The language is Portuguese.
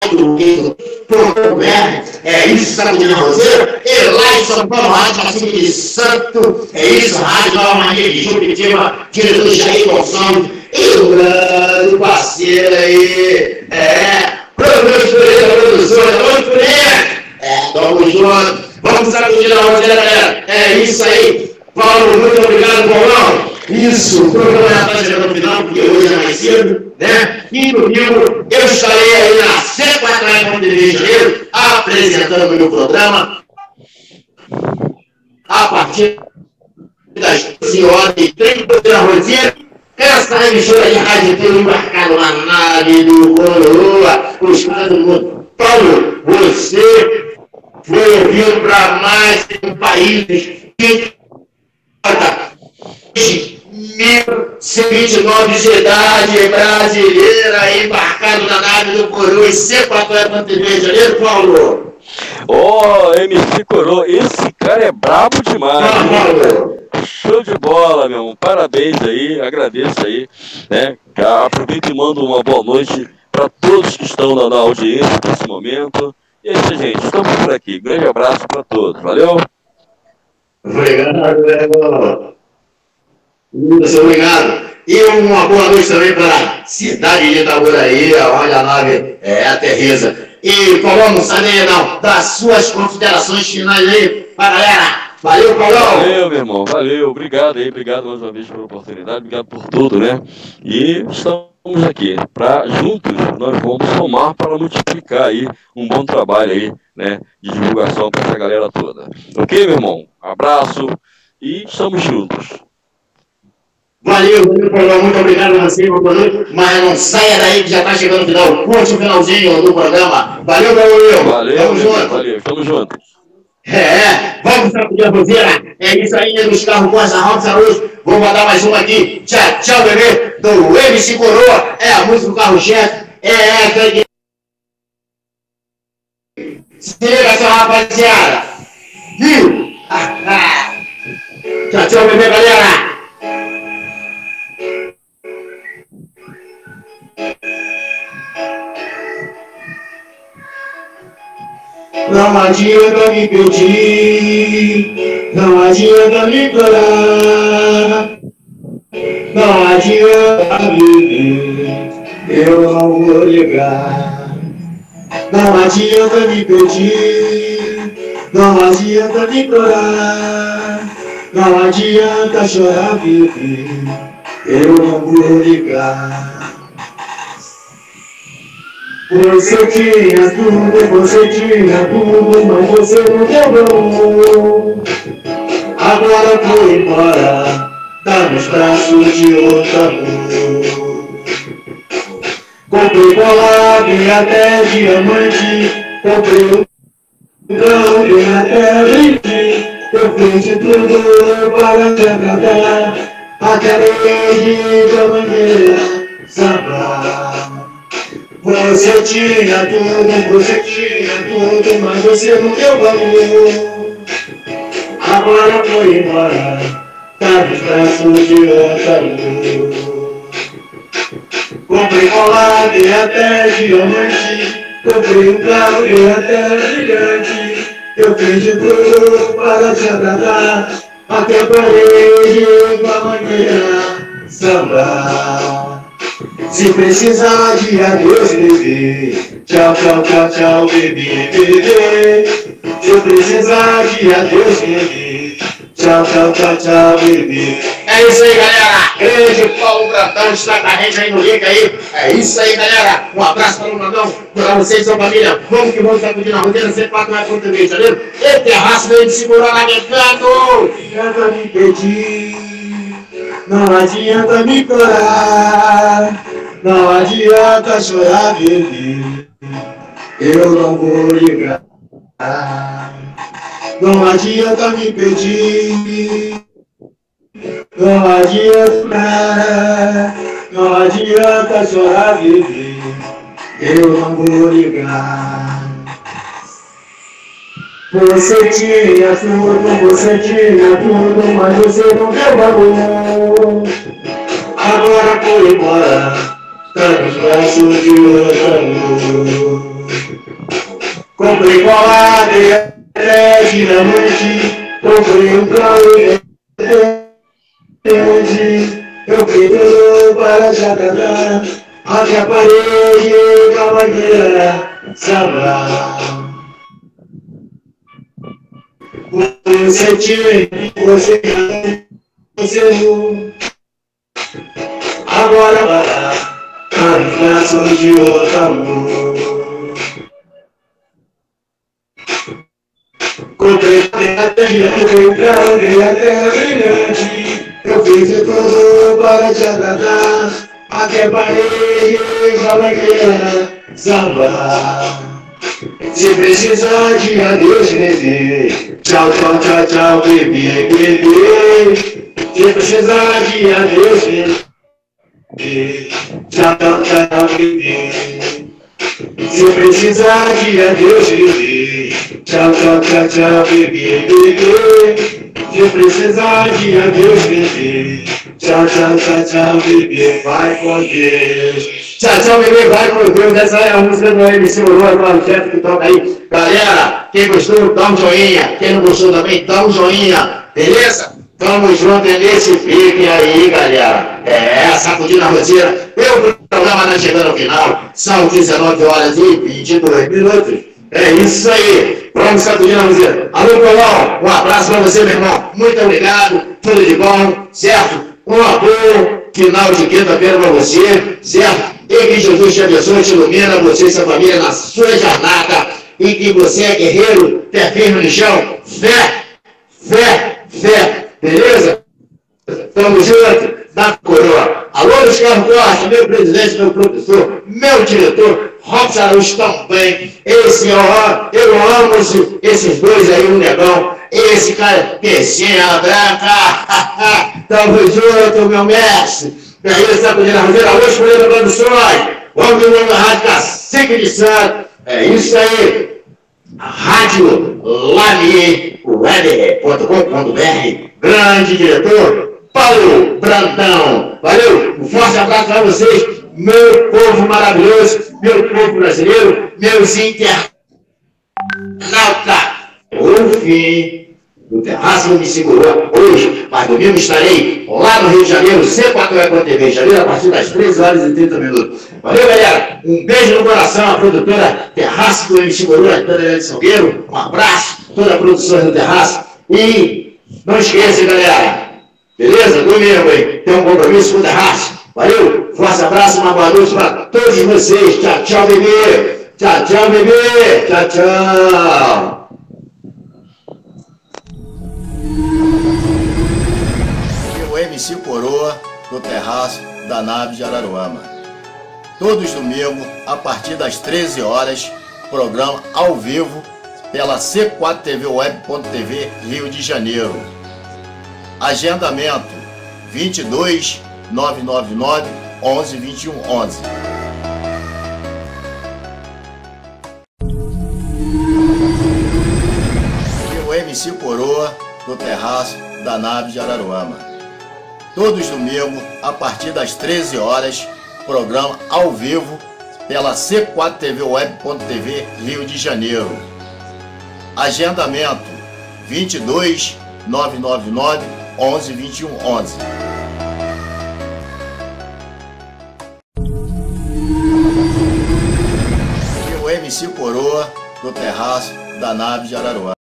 É isso, Sacudindo a Roseira. E lá em São Paulo, Rádio Cacique de Santo. É isso, Rádio Nova Maria de Jupitiva, diretor Jair Gonçalves. E o grande parceiro aí. Produtora, tamo junto. Vamos sacudir a Roseira, galera. É isso aí. Paulo, muito obrigado, Paulão. Isso, o programa já está chegando no final, porque hoje é mais cedo, né? E domingo eu estarei aí na C4 Rio de Janeiro, apresentando o meu programa a partir das 12h30 da Roseira. Essa emissora de rádio tem embarcado na nave do Coroa, os caras do mundo. Paulo, você foi ouvido para mais um país que 1.029 de idade brasileira embarcado na nave do Coroa e C4 Rio de Janeiro, Paulo. MC Coroa, esse cara é brabo demais. Show de bola, meu irmão. Parabéns aí, agradeço aí, né? Aproveito e mando uma boa noite para todos que estão na audiência nesse momento. E é isso, gente. Estamos por aqui. Grande abraço para todos. Valeu? Obrigado, Léo. Muito obrigado. E uma boa noite também para a cidade de Itaboraí, onde a nave aterriza. E Paulão, não sabe não, das suas considerações finais aí para a galera. Valeu, Paulão. Valeu, meu irmão. Valeu. Obrigado aí. Obrigado mais uma vez pela oportunidade. Obrigado por tudo, né? E estamos aqui para juntos nós vamos somar para multiplicar aí um bom trabalho aí, né? De divulgação para essa galera toda. Ok, meu irmão? Abraço e estamos juntos. Valeu, Paulão, muito obrigado a você, boa noite. Mas não saia daí que já está chegando o final. Curte o finalzinho do programa. Valeu, meu amigo. Valeu, tamo junto. Valeu, tamo junto. Vamos sacudir a Roseira. É isso aí, dos carros com essa roda hoje. Vou mandar mais uma aqui. Tchau, tchau, bebê. Do MC Coroa. É a música do carro-chefe. Aquele. Se liga só, rapaziada. Viu? Tchau, tchau, bebê, galera. Não adianta me pedir, não adianta me implorar, não adianta viver, eu não vou ligar. Não adianta me pedir, não adianta me implorar, não adianta chorar, viver, eu não vou ligar. Você tinha tudo, mas você não quebrou. Agora foi embora, tá nos braços de outro amor. Comprei colado e até diamante, comprei um grão e até brinde. Eu fiz de tudo para te agradar, até hoje da mangueira samba. Você tinha tudo, mas você não deu valor. Agora foi embora, tá nos braços de outro amor. Comprei colado e até diamante, comprei um carro e até brilhante. Eu fiz de tudo para te agradar, até parede com a mangueira samba. Se precisar de adeus, bebê, tchau, tchau, tchau, tchau, bebê, bebê. Se precisar de adeus, bebê, tchau, tchau, tchau, tchau, bebê. É isso aí, galera. Grande Paulo Brandão está com a gente aí no link aí. É isso aí, galera. Um abraço para o Brandão, para vocês e sua família. Vamos que vamos sacudir na roteira, C4 vai contra o Rio de Janeiro. E terraço veio de segurar lá dentro. Não adianta me pedir, não adianta me implorar. Não adianta chorar, bebê, eu não vou ligar. Não adianta me pedir, não adianta chorar, bebê, eu não vou ligar. Você tinha tudo, mas você não deu valor. Agora foi embora, tá nos braços de outro amor. Comprei colada e até dinamite. Comprei um carro e eu pedi para Jacadá. Até a parede, cavalheira, sabrá. Você tinha, você não. Agora para os braços de outro amor. Comprei até brilhante. Eu fiz de tudo para te agradar. Até parede, cavalheira, samba. Se precisar de adeus, bebê. Tchau, tchau, tchau, tchau, bebê, bebê. Se precisar de adeus, bebê. Tchau, tchau, tchau, bebê. Se precisar de adeus, bebê. Tchau, tchau, tchau, tchau, bebê, bebê. Se precisar de adeus, bebê. Tchau, tchau, tchau, tchau, bebê. Vai com Deus. Tchau, tchau, bebê, vai com Deus. Essa é a música do MC Morô, do chefe que toca aí. Galera, quem gostou, dá um joinha. Quem não gostou também, dá um joinha. Beleza? Tamo junto nesse pique aí, galera. Sacudindo a roseira. O programa tá chegando ao final. São 19 horas e 22 minutos. É isso aí. Vamos sacudindo a roseira. Alô, Colão, um abraço pra você, meu irmão. Muito obrigado. Tudo de bom, certo? Um bom final de quinta-feira pra você, certo? E que Jesus te abençoe, te ilumina você e sua família na sua jornada. E que você é guerreiro, pé firme no chão. Fé, fé, fé. Beleza? Tamo junto, da coroa. Alô, Luiz Carlos Costa, meu presidente, meu professor, meu diretor, Robson Araújo também. Eu amo esses dois aí, o negão. Esse cara, Pecinha Branca. Tamo junto, meu mestre. Beleza, sacudindo a roseira. Alô, Escolhendo Produções. Vamos vir na Rádio Cacique de Santo. É isso aí. Rádio Lamier.com.br. Grande diretor Paulo Brandão. Valeu, um forte abraço para vocês, meu povo maravilhoso, meu povo brasileiro, meus internautas. O fim do Terraço me segurou hoje, mas domingo estarei lá no Rio de Janeiro, C4E.TV, janeiro, a partir das 13 horas e 30 minutos. Valeu, galera. Um beijo no coração, a produtora Terraço do MC Morô, Antônio Salgueiro. Um abraço, toda a produção do Terraço. E não esqueça, galera. Beleza? Domingo, hein? Tem um compromisso com o Terraço. Valeu. Forte abraço, uma boa noite para todos vocês. Tchau, tchau, bebê. Tchau, tchau, bebê. Tchau, tchau. O MC Coroa do Terraço da nave de Araruama. Todos os domingos, a partir das 13 horas, programa ao vivo pela C4TVWeb.tv Rio de Janeiro. Agendamento 22 999 11 21 11. O MC Coroa do Terraço da nave de Araruama. Todos os domingos, a partir das 13 horas, programa ao vivo pela C4TVWeb.tv Rio de Janeiro. Agendamento 22 999 11 21 11. O MC Coroa do Terraço da nave de Araruama.